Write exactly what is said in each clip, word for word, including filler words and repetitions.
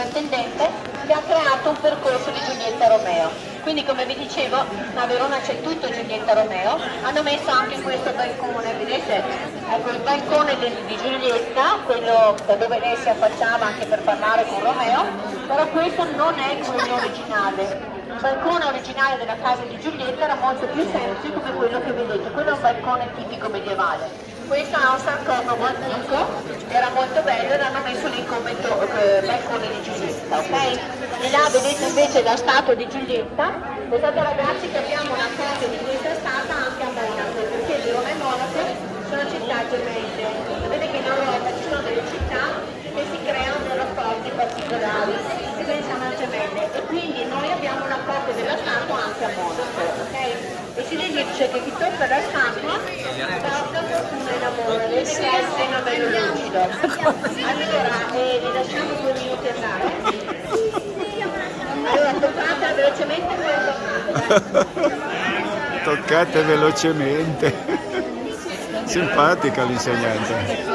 sovrintendente, che ha creato un percorso di Giulietta Romeo. Quindi come vi dicevo, a Verona c'è tutto Giulietta Romeo, hanno messo anche questo balcone, vedete? Ecco il balcone di Giulietta, quello da dove lei si affacciava anche per parlare con Romeo, però questo non è quello originale. Il balcone originale della casa di Giulietta era molto più semplice come quello che vedete, quello è un balcone tipico medievale. Questo è un sarcofago antico, era molto bello e l'hanno messo lì come eh, balcone di Giulietta, ok? E là vedete invece la statua di Giulietta. Pensate ragazzi che abbiamo una copia di questa statua anche a Monaco, perché Verona e Monaco sono città gemelle. Sapete che in Europa ci sono delle città che si creano dei rapporti particolari, e quindi siamo gemelle. E quindi noi abbiamo una copia della statua anche a Monaco, ok? E si dice che chi tocca la statua porta fortuna in amore, vedete che è il seno bello lucido. Allora, eh, vi lasciamo due minuti andare. Allora, toccate velocemente e poi toccate. Toccate velocemente. Simpatica l'insegnante.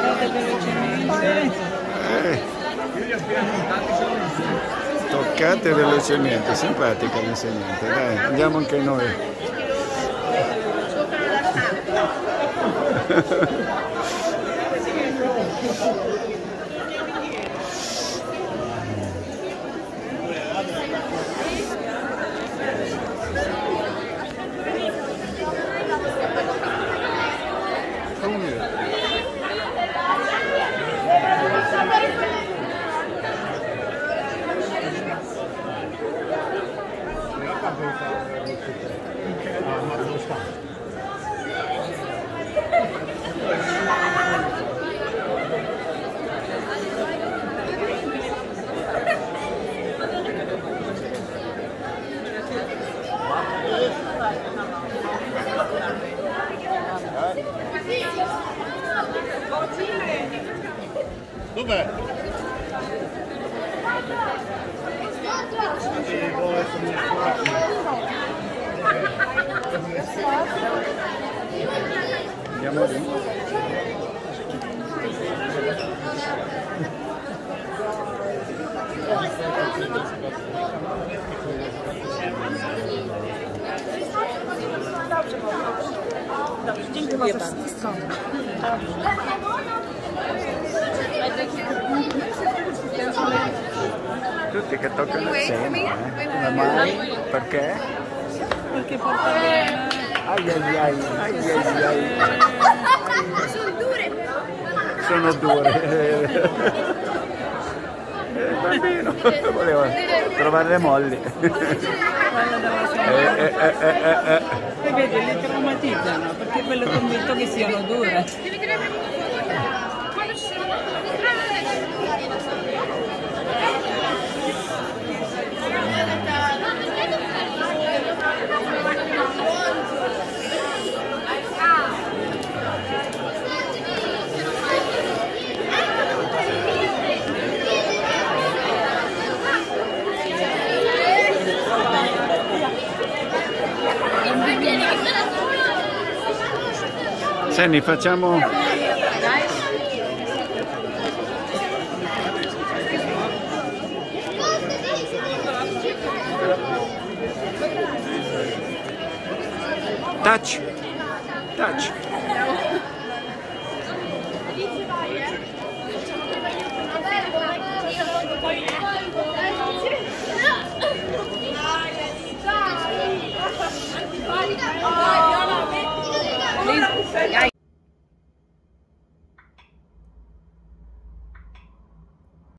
Eh. Toccate velocemente, simpatica l'insegnante. Dai, andiamo anche noi. Dov'è? Andiamo lì. Dziękuję bardzo. Tutti che toccano il seno, eh? Come mai? Perché? Perché porta bene. Ai ai ai, ai ai ai. Sono dure. Sono dure. Il bambino voleva trovare le molli. Eh, eh, eh, eh, eh. E vedi, le traumatizzano perché è quello convinto che siano dure. Senni, facciamo... Touch! Touch!